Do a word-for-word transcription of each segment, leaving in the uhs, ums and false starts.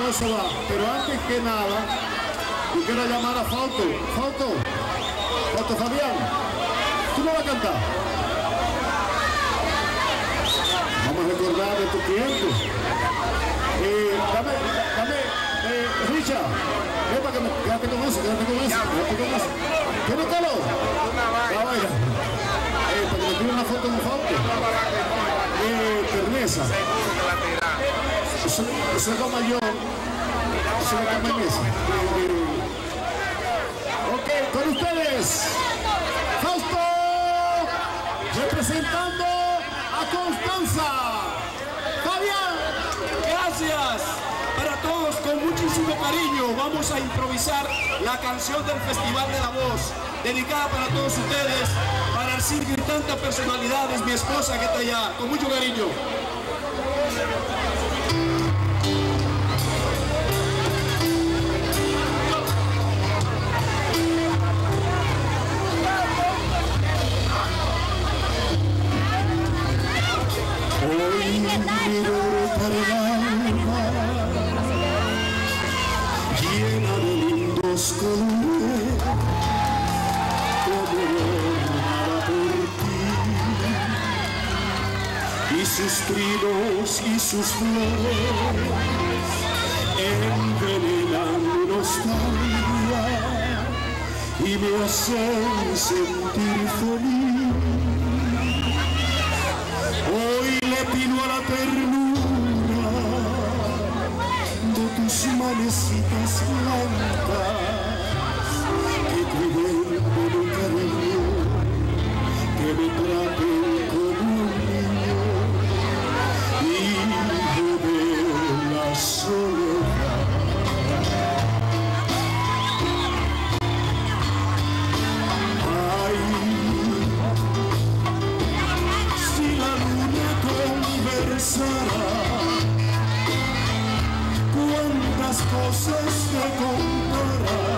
se va. Pero antes que nada, yo quiero llamar a Fausto. Fausto, Fausto Fabián, ¿tú no vas a cantar? Vamos a recordar de tu tiempo. Eh, dame, dame, eh, Richard, ven para que me, quédate con eso, quédate con eso, quédate con eso. ¿Tienes calor? Ah, vaya. Eh, para que me tire una foto con Fausto. Eh, Ternesa. Eso, eso es lo mayor. Eso es lo que me dice. Eh, eh. Ok, con ustedes, Fausto, representando a Constanza. Fabián. Gracias para todos, con muchísimo cariño. Vamos a improvisar la canción del Festival de la Voz, dedicada para todos ustedes, para el circo y tantas personalidades, mi esposa que está allá, con mucho cariño. Hoy miro para el alma, llena de lindos colores, como nada por ti, y sus trinos y sus flores envenenan mi nostalgia y me hacen sentir feliz. Hoy le pido a la ternura de tus manecitas blancas que cuiden de mi cariño, que me traten como un niño hijo de la soledad. Cuántas cosas te contará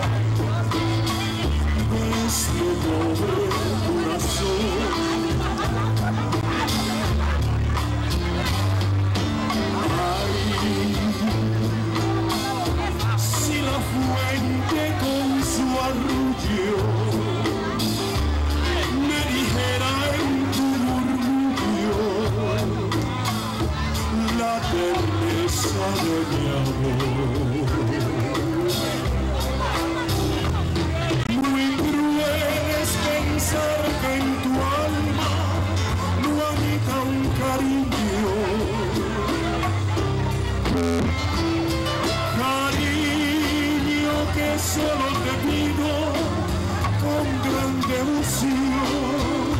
de este pobre corazón. Ay, si la fuente con su arrullo me dijera en tu murmullo la terneza de mi amor. Muy cruel es pensar que en tu alma no habita un cariño, cariño que solo te pido con gran devoción.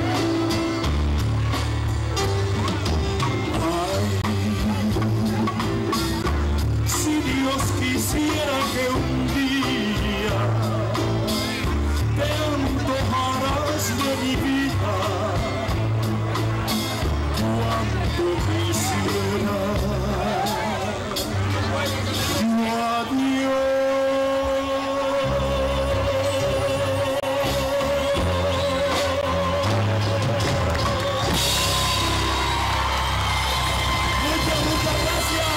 Dios quisiera que un día te antojaras de mi vida, cuánto quisiera yo a Dios. Muchas, muchas gracias.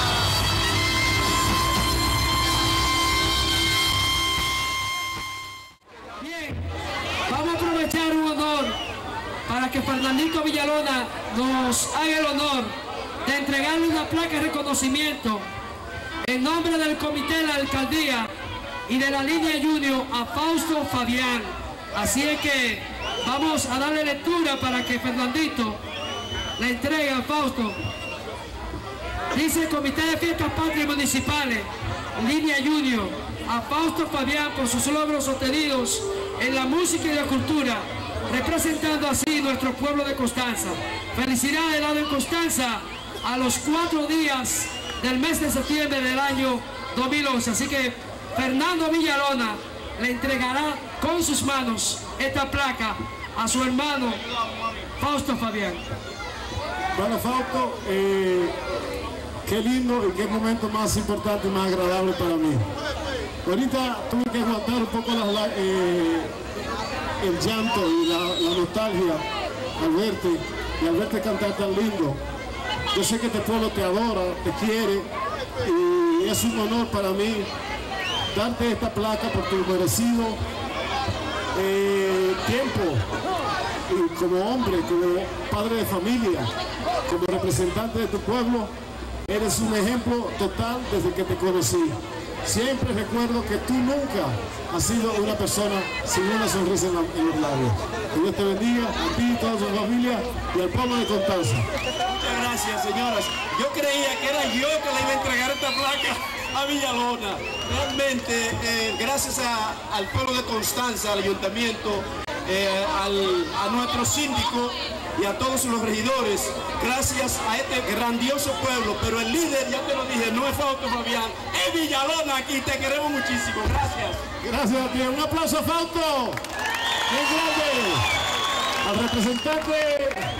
Un honor para que Fernandito Villalona nos haga el honor de entregarle una placa de reconocimiento en nombre del comité de la alcaldía y de la línea Junior a Fausto Fabián. Así es que vamos a darle lectura para que Fernandito le entregue a Fausto. Dice el Comité de Fiestas Patrias Municipales, línea Junior, a Fausto Fabián por sus logros obtenidos en la música y la cultura, representando así nuestro pueblo de Constanza. Felicidades dado en Constanza a los cuatro días del mes de septiembre del año dos mil once. Así que Fernando Villalona le entregará con sus manos esta placa a su hermano Fausto Fabián. Bueno, Fausto, eh, qué lindo y qué momento más importante y más agradable para mí. Ahorita tuve que aguantar un poco la, eh, el llanto y la, la nostalgia al verte y al verte cantar tan lindo. Yo sé que este pueblo te adora, te quiere y es un honor para mí darte esta placa por tu merecido eh, tiempo y como hombre, como padre de familia, como representante de tu pueblo. Eres un ejemplo total desde que te conocí. Siempre recuerdo que tú nunca has sido una persona sin una sonrisa en, la, en los labios. Que Dios te bendiga, a ti y toda tu familia y al pueblo de Constanza. Muchas gracias, señoras. Yo creía que era yo que le iba a entregar esta placa a Villalona. Realmente, eh, gracias a, al pueblo de Constanza, al ayuntamiento, eh, al, a nuestro síndico y a todos los regidores, gracias a este grandioso pueblo, pero el líder, ya te lo dije, no es Fausto Fabián, es Villalona aquí, te queremos muchísimo, gracias. Gracias a ti, un aplauso a Fausto, bien grande, al representante